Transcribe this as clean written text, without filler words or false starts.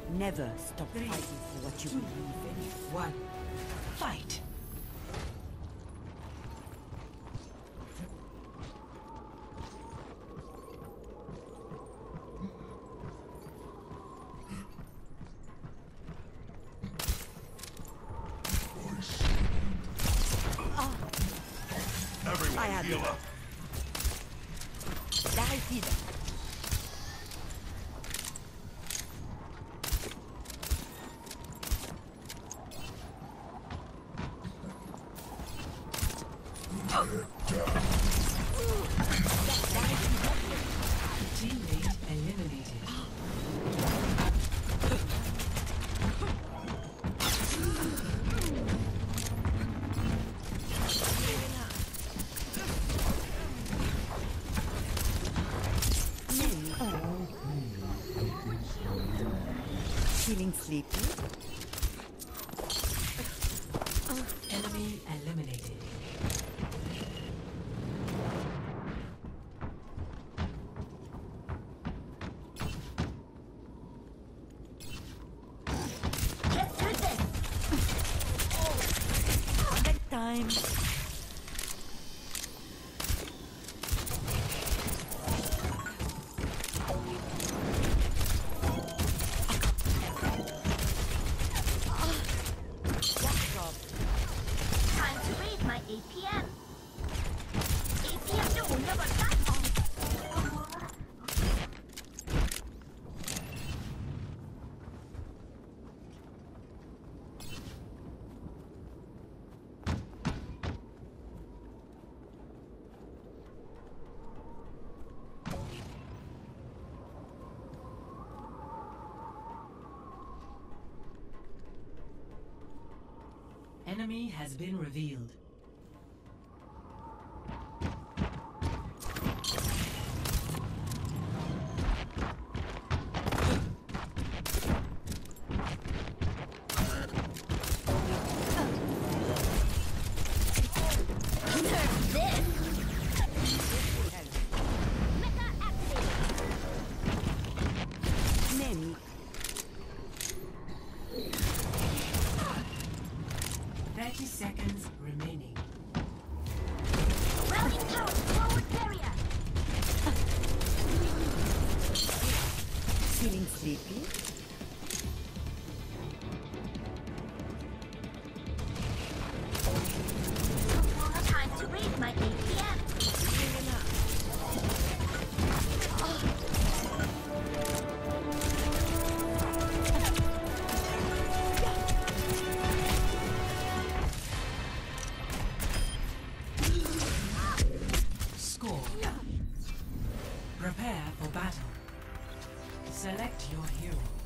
Never stop fighting for what you believe in. One. Fight. Everyone heal up. Teammate eliminated. Feeling sleepy? Enemy eliminated. Time. Time to raise my APM. APM 좀 올려볼까? Enemy has been revealed. Name 30 seconds remaining. Rally power forward barrier. feeling sleepy? Time to raise my APM. Score. Prepare for battle. Select your hero.